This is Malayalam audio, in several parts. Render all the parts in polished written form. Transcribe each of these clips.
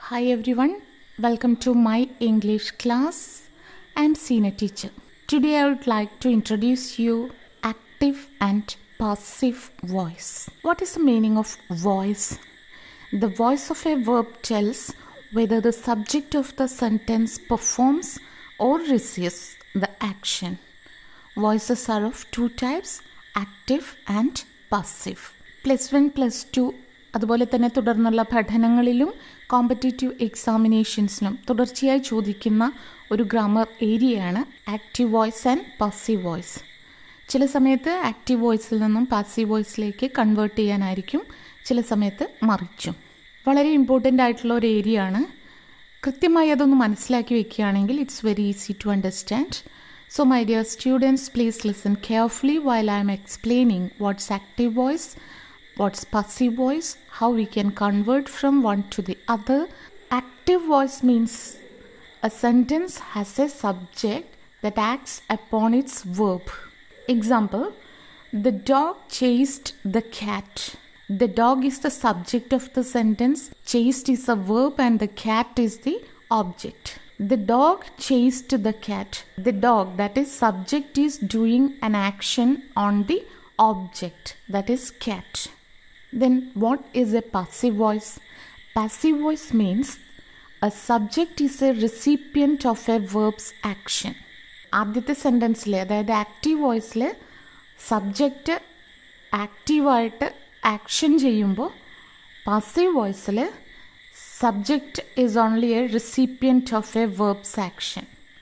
Hi everyone, welcome to my English class. I am Senior Teacher. Today I would like to introduce you active and passive voice. What is the meaning of voice? The voice of a verb tells whether the subject of the sentence performs or resists the action. Voices are of two types, active and passive. +1, +2 അതുപോലെ തന്നെ തുടർന്നുള്ള പഠനങ്ങളിലും കോമ്പറ്റേറ്റീവ് എക്സാമിനേഷൻസിനും തുടർച്ചയായി ചോദിക്കുന്ന ഒരു ഗ്രാമർ ഏരിയയാണ് active voice and passive voice. ചില സമയത്ത് ആക്റ്റീവ് വോയിസിൽ നിന്നും പാസീവ് വോയിസിലേക്ക് കൺവേർട്ട് ചെയ്യാനായിരിക്കും, ചില സമയത്ത് മറിച്ചും. വളരെ ഇമ്പോർട്ടൻ്റ് ആയിട്ടുള്ള ഒരു ഏരിയ ആണ്. കൃത്യമായി അതൊന്ന് മനസ്സിലാക്കി വെക്കുകയാണെങ്കിൽ it's very easy to understand. So my dear students, please listen carefully while I am explaining what's active voice, what's passive voice, how we can convert from one to the other. Active voice means a sentence has a subject that acts upon its verb. Example, the dog chased the cat. The dog is the subject of the sentence, chased is a verb and the cat is the object. The dog chased the cat. The dog, that is subject, is doing an action on the object, that is cat. Then what is a passive voice? Passive voice means a subject is a recipient of a verb's action. ആദ്യത്തെ സെൻറ്റൻസിൽ, അതായത് ആക്റ്റീവ് വോയിസിൽ സബ്ജക്റ്റ് ആക്റ്റീവായിട്ട് ആക്ഷൻ ചെയ്യുമ്പോൾ പാസീവ് വോയിസിൽ subject is only a recipient of a verb's action.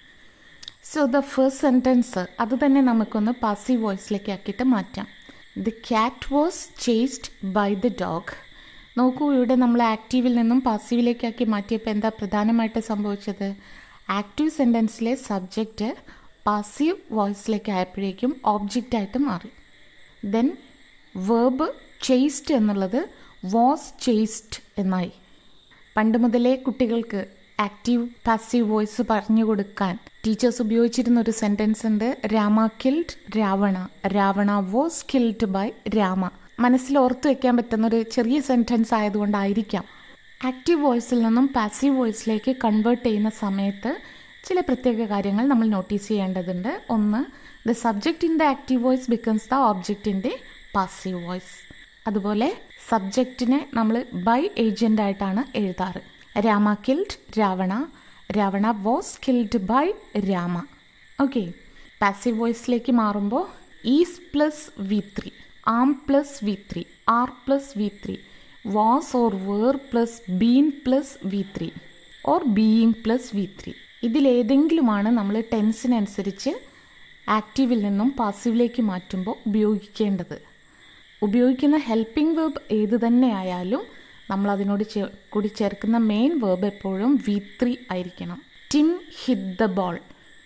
So the first sentence അത് തന്നെ നമുക്കൊന്ന് പാസീവ് വോയിസിലേക്ക് ആക്കിയിട്ട് മാറ്റാം. The cat was chased by the dog. നോക്കൂ, ഇവിടെ നമ്മൾ ആക്റ്റീവിൽ നിന്നും പാസീവിലേക്കാക്കി മാറ്റിയപ്പോൾ എന്താ പ്രധാനമായിട്ട് സംഭവിച്ചത്? ആക്റ്റീവ് സെൻറ്റൻസിലെ സബ്ജക്റ്റ് പാസീവ് വോയിസിലേക്ക് ആയപ്പോഴേക്കും ഓബ്ജക്റ്റായിട്ട് മാറി. ദെൻ വേർബ് ചേസ്ഡ് എന്നുള്ളത് വാസ് ചേസ്ഡ് എന്നായി. പണ്ട് മുതലേ കുട്ടികൾക്ക് ആക്റ്റീവ് പാസീവ് വോയിസ് പറഞ്ഞു കൊടുക്കാൻ ടീച്ചേഴ്സ് ഉപയോഗിച്ചിരുന്ന ഒരു സെൻറ്റൻസ് ഉണ്ട്, Rama killed Ravana. Ravana was killed by Rama. മനസ്സിൽ ഓർത്തു വെക്കാൻ പറ്റുന്ന ഒരു ചെറിയ സെൻറ്റൻസ് ആയതുകൊണ്ടായിരിക്കാം. ആക്റ്റീവ് വോയിസിൽ നിന്നും പാസീവ് വോയിസിലേക്ക് കൺവേർട്ട് ചെയ്യുന്ന സമയത്ത് ചില പ്രത്യേക കാര്യങ്ങൾ നമ്മൾ നോട്ടീസ് ചെയ്യേണ്ടതുണ്ട്. ഒന്ന്, the subject in the active voice becomes the object in the passive voice. അതുപോലെ സബ്ജക്റ്റിനെ നമ്മൾ ബൈ ഏജൻ്റ് ആയിട്ടാണ് എഴുതാറ്. Rama killed Ravana, Ravana was killed by Rama. Okay, passive വോയിസിലേക്ക് മാറുമ്പോൾ is plus V3, am plus V3, are plus V3, was or were plus been plus V3 or being plus V3. ഇതിലേതെങ്കിലുമാണ് നമ്മൾ ടെൻസിനനുസരിച്ച് ആക്റ്റീവിൽ നിന്നും പാസീവിലേക്ക് മാറ്റുമ്പോൾ ഉപയോഗിക്കേണ്ടത്. ഉപയോഗിക്കുന്ന ഹെൽപ്പിംഗ് വേർബ് ഏത് തന്നെ ആയാലും നമ്മൾ അതിനോട് കൂടി ചേർക്കുന്ന മെയിൻ വേർബ് എപ്പോഴും V3 ആയിരിക്കണം. Tim hit the ball.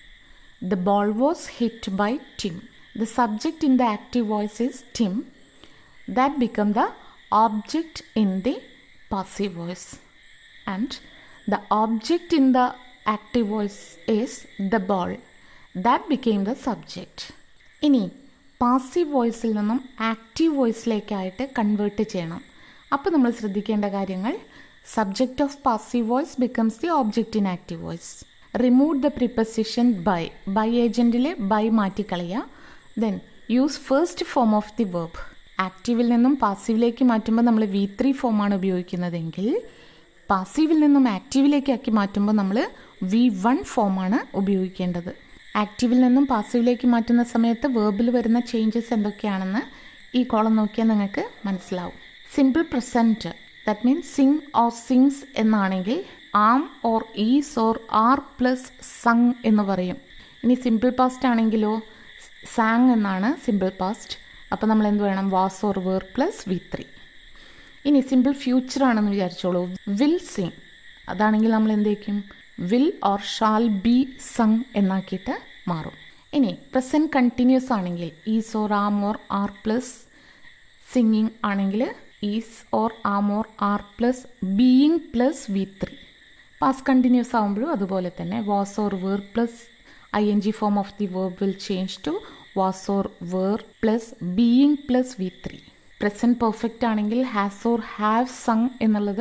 The ball was hit by Tim. The subject in the active voice is Tim. That become the object in the passive voice. And the object in the active voice is the ball. That became the subject. ഇനി പാസീവ് വോയിസിൽ നിന്നും ആക്റ്റീവ് വോയിസിലേക്കായിട്ട് കൺവേർട്ട് ചെയ്യണം. അപ്പോൾ നമ്മൾ ശ്രദ്ധിക്കേണ്ട കാര്യങ്ങൾ, subject of passive voice becomes the object in active voice. Remove the preposition by. By ഏജൻറ്റിലെ ബൈ മാറ്റിക്കളയുക. Then use first form of the verb. ആക്റ്റീവിൽ നിന്നും പാസീവിലേക്ക് മാറ്റുമ്പോൾ നമ്മൾ V3 ഫോമാണ് ഉപയോഗിക്കുന്നതെങ്കിൽ പാസീവിൽ നിന്നും ആക്റ്റീവിലേക്കാക്കി മാറ്റുമ്പോൾ നമ്മൾ V1 ഫോമാണ് ഉപയോഗിക്കേണ്ടത്. ആക്റ്റീവിൽ നിന്നും പാസീവിലേക്ക് മാറ്റുന്ന സമയത്ത് വേർബിൽ വരുന്ന ചേഞ്ചസ് എന്തൊക്കെയാണെന്ന് ഈ കോളം നോക്കിയാൽ നിങ്ങൾക്ക് മനസ്സിലാവും. Simple present, that means sing or sings എന്നാണെങ്കിൽ am or is or are plus sung എന്ന് പറയും. ഇനി സിമ്പിൾ പാസ്റ്റ് ആണെങ്കിലോ സാങ് എന്നാണ് സിമ്പിൾ പാസ്റ്റ്. അപ്പോൾ നമ്മൾ എന്ത് വേണം? Was or were plus V3. ഇനി സിമ്പിൾ ഫ്യൂച്ചർ ആണെന്ന് വിചാരിച്ചോളൂ, വിൽ സിങ്. അതാണെങ്കിൽ നമ്മൾ എന്തേക്കും? Will or shall be sung എന്നാക്കിയിട്ട് മാറും. ഇനി പ്രസൻറ്റ് കണ്ടിന്യൂസ് ആണെങ്കിൽ is or am or are plus singing ആണെങ്കിൽ is or am or are plus being plus V3. Past continuous ആകുമ്പോഴും അതുപോലെ തന്നെ was or were plus ING form of the verb will change to was or were plus being plus V3. Present perfect ആണെങ്കിൽ ഹാസ് ഓർ ഹാവ് സങ് എന്നുള്ളത്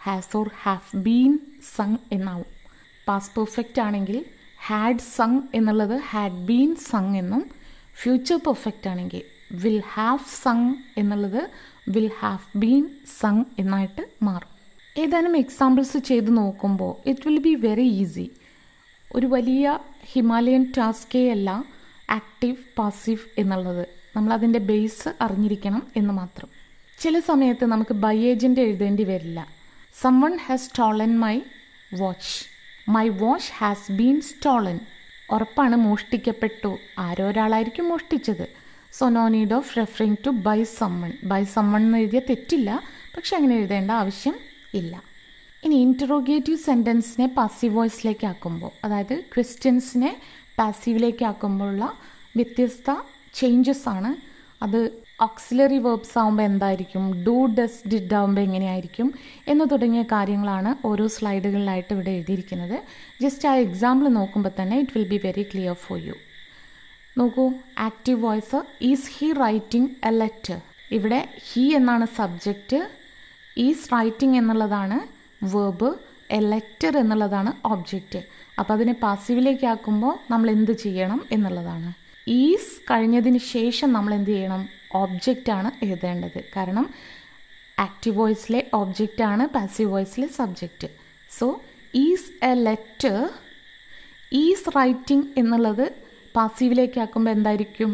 has or have been sung എന്നാവും. പാസ്റ്റ് പെർഫെക്റ്റ് ആണെങ്കിൽ ഹാഡ് സങ് എന്നുള്ളത് ഹാഡ് ബീൻ സങ് എന്നും, ഫ്യൂച്ചർ പെർഫെക്റ്റ് ആണെങ്കിൽ വിൽ ഹാവ് സങ് എന്നുള്ളത് വിൽ ഹാവ് ബീൻ സങ് എന്നായിട്ട് മാറും. ഏതാനും എക്സാമ്പിൾസ് ചെയ്ത് നോക്കുമ്പോൾ it will be very easy. ഒരു വലിയ ഹിമാലയൻ ടാസ്കേ അല്ല ആക്റ്റീവ് പാസീവ് എന്നുള്ളത്. നമ്മളതിൻ്റെ ബേസ് അറിഞ്ഞിരിക്കണം എന്ന് മാത്രം. ചില സമയത്ത് നമുക്ക് ബൈ ഏജൻ്റ് എഴുതേണ്ടി വരില്ല. Someone has stolen my watch. My watch has been stolen. ഉറപ്പാണ് മോഷ്ടിക്കപ്പെട്ടു. ആരോ ഒരാളായിരിക്കും മോഷ്ടിച്ചത്. So no need of referring to by someone. By someone എന്ന് എഴുതിയാൽ തെറ്റില്ല, പക്ഷെ അങ്ങനെ എഴുതേണ്ട ആവശ്യം ഇല്ല. ഇനി ഇൻറ്ററോഗേറ്റീവ് സെൻറ്റൻസിനെ പാസീവ് വോയിസിലേക്ക് ആക്കുമ്പോൾ, അതായത് ക്വസ്റ്റ്യൻസിനെ പാസീവിലേക്ക് ആക്കുമ്പോഴുള്ള വ്യത്യസ്ത ചേഞ്ചസ് ആണ്. അത് ഓക്സിലറി വേർബ്സ് ആകുമ്പോൾ എന്തായിരിക്കും, ഡു ഡസ് ഡിഡ് ആകുമ്പോൾ എങ്ങനെയായിരിക്കും എന്ന് തുടങ്ങിയ കാര്യങ്ങളാണ് ഓരോ സ്ലൈഡുകളിലായിട്ട് ഇവിടെ എഴുതിയിരിക്കുന്നത്. ജസ്റ്റ് ആ എക്സാമ്പിൾ നോക്കുമ്പോൾ തന്നെ it will be very clear for you. നോക്കൂ, active voice is he writing a letter. ഇവിടെ ഹി എന്നാണ് സബ്ജക്റ്റ്, ഈസ് റൈറ്റിംഗ് എന്നുള്ളതാണ് വേർബ്, എ ലെറ്റർ എന്നുള്ളതാണ് ഓബ്ജക്റ്റ്. അപ്പോൾ അതിനെ പാസീവിലേക്ക് ആക്കുമ്പോൾ നമ്മൾ എന്ത് ചെയ്യണം എന്നുള്ളതാണ്. ഈസ് കഴിഞ്ഞതിന് ശേഷം നമ്മൾ എന്ത് ചെയ്യണം, ഓബ്ജക്റ്റാണ് എഴുതേണ്ടത്. കാരണം ആക്റ്റീവ് വോയിസിലെ ഓബ്ജക്റ്റാണ് പാസീവ് വോയിസിലെ subject. So is a letter, is writing എന്നുള്ളത് പാസീവിലേക്ക് ആക്കുമ്പോൾ എന്തായിരിക്കും,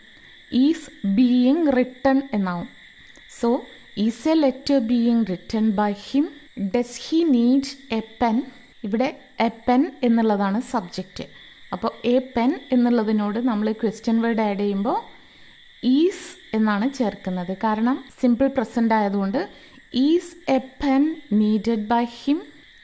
ഈസ് ബീയിങ് റിട്ടൺ എന്നാവും. So is a letter being written by him. Does he need a pen. ഇവിടെ എ പെൻ എന്നുള്ളതാണ് സബ്ജക്റ്റ്. അപ്പോൾ എ പെൻ എന്നുള്ളതിനോട് നമ്മൾ ക്വസ്റ്റ്യൻ വേർഡ് ആഡ് ചെയ്യുമ്പോൾ ഈസ് എന്നാണ് ചേർക്കുന്നത്. കാരണം സിമ്പിൾ പ്രസൻ്റ് ആയതുകൊണ്ട് is a pen needed by him.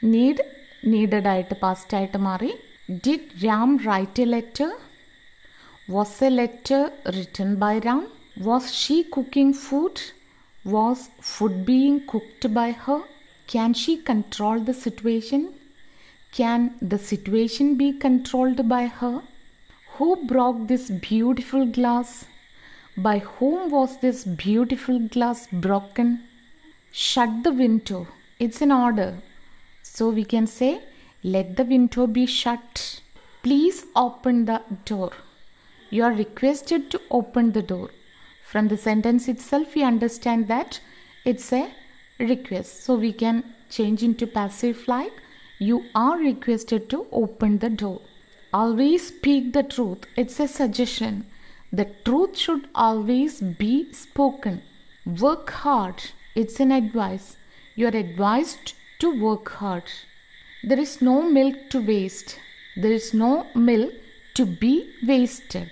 Needed ആയിട്ട് പാസ്റ്റ് ആയിട്ട് മാറി. Did Ram write a letter. Was a letter written by Ram. Was she cooking food. Was food being cooked by her. Can she control the situation? Can the situation be controlled by her? Who broke this beautiful glass? By whom was this beautiful glass broken? Shut the window. It's an order. So we can say, let the window be shut. Please open the door. You are requested to open the door. From the sentence itself, we understand that it's a request. So we can change into passive like you are requested to open the door. Always speak the truth. It's a suggestion. The truth should always be spoken. Work hard. It's an advice. You are advised to work hard. There is no milk to waste. There is no milk to be wasted.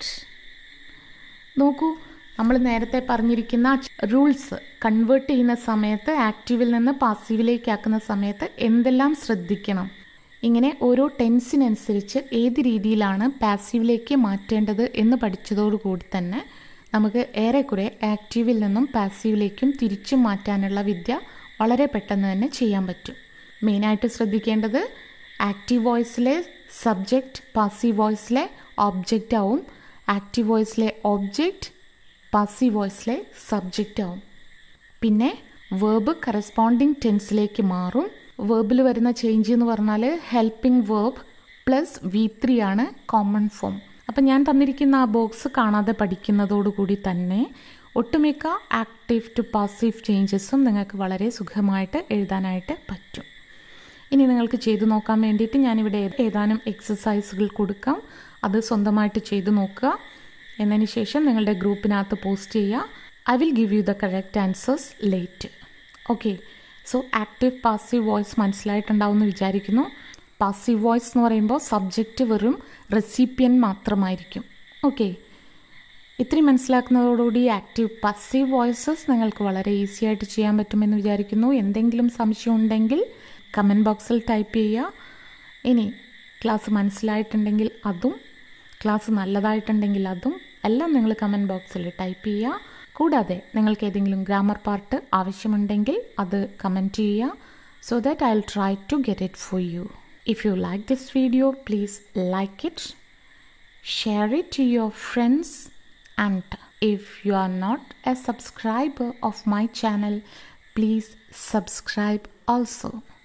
നോക്കൂ, നമ്മൾ നേരത്തെ പറഞ്ഞിരിക്കുന്ന റൂൾസ് കൺവേർട്ട് ചെയ്യുന്ന സമയത്ത്, ആക്റ്റീവിൽ നിന്ന് പാസീവിലേക്ക് ആക്കുന്ന സമയത്ത് എന്തെല്ലാം ശ്രദ്ധിക്കണം, ഇങ്ങനെ ഓരോ ടെൻസിനനുസരിച്ച് ഏത് രീതിയിലാണ് പാസീവിലേക്ക് മാറ്റേണ്ടത് എന്ന് പഠിച്ചതോടുകൂടി തന്നെ നമുക്ക് ഏറെക്കുറെ ആക്റ്റീവിൽ നിന്നും പാസീവിലേക്കും തിരിച്ചും മാറ്റാനുള്ള വിദ്യ വളരെ പെട്ടെന്ന് തന്നെ ചെയ്യാൻ പറ്റും. മെയിനായിട്ട് ശ്രദ്ധിക്കേണ്ടത് ആക്റ്റീവ് വോയിസിലെ സബ്ജക്റ്റ് പാസീവ് വോയിസിലെ ഓബ്ജക്റ്റ് ആവും. ആക്റ്റീവ് വോയിസിലെ ഓബ്ജക്റ്റ് പാസീവ് വോയിസിലെ സബ്ജക്റ്റ് ആവും. പിന്നെ വേർബ് കറസ്പോണ്ടിങ് ടെൻസിലേക്ക് മാറും. വേർബിൽ വരുന്ന ചേഞ്ച് എന്ന് പറഞ്ഞാൽ ഹെൽപ്പിംഗ് വേർബ് പ്ലസ് V3 ആണ് കോമൺ ഫോം. അപ്പം ഞാൻ തന്നിരിക്കുന്ന ആ ബോക്സ് കാണാതെ പഠിക്കുന്നതോടുകൂടി തന്നെ ഒട്ടുമിക്ക ആക്റ്റീവ് ടു പാസീവ് ചേഞ്ചസും നിങ്ങൾക്ക് വളരെ സുഖമായിട്ട് എഴുതാനായിട്ട് പറ്റും. ഇനി നിങ്ങൾക്ക് ചെയ്തു നോക്കാൻ വേണ്ടിയിട്ട് ഞാനിവിടെ ഏതാനും എക്സസൈസുകൾ കൊടുക്കാം. അത് സ്വന്തമായിട്ട് ചെയ്തു നോക്കുക. എന്നതിന് ശേഷം നിങ്ങളുടെ ഗ്രൂപ്പിനകത്ത് പോസ്റ്റ് ചെയ്യുക. I will give you the correct answers late. Okay, so active passive voice മനസ്സിലായിട്ടുണ്ടാവും എന്ന് വിചാരിക്കുന്നു. പാസീവ് വോയിസ് എന്ന് പറയുമ്പോൾ സബ്ജക്റ്റ് വെറും റെസിപ്പിയൻ മാത്രമായിരിക്കും. ഓക്കെ, ഇത്രയും മനസ്സിലാക്കുന്നതോടുകൂടി ആക്റ്റീവ് പാസീവ് വോയിസസ് നിങ്ങൾക്ക് വളരെ ഈസി ആയിട്ട് ചെയ്യാൻ പറ്റുമെന്ന് വിചാരിക്കുന്നു. എന്തെങ്കിലും സംശയം ഉണ്ടെങ്കിൽ കമൻറ്റ് ബോക്സിൽ ടൈപ്പ് ചെയ്യുക. ഇനി ക്ലാസ് മനസ്സിലായിട്ടുണ്ടെങ്കിൽ അതും, ക്ലാസ് നല്ലതായിട്ടുണ്ടെങ്കിൽ അതും എല്ലാം നിങ്ങൾ കമൻറ്റ് ബോക്സിൽ ടൈപ്പ് ചെയ്യുക. കൂടാതെ നിങ്ങൾക്ക് ഏതെങ്കിലും ഗ്രാമർ പാർട്ട് ആവശ്യമുണ്ടെങ്കിൽ അത് കമൻറ്റ് ചെയ്യുക. So that I will try to get it for you. If you like this video, please like it, share it to your friends, and if you are not a subscriber of my channel, please subscribe also.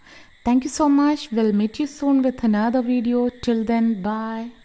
Thank you so much. We'll meet you soon with another video. Till then, bye.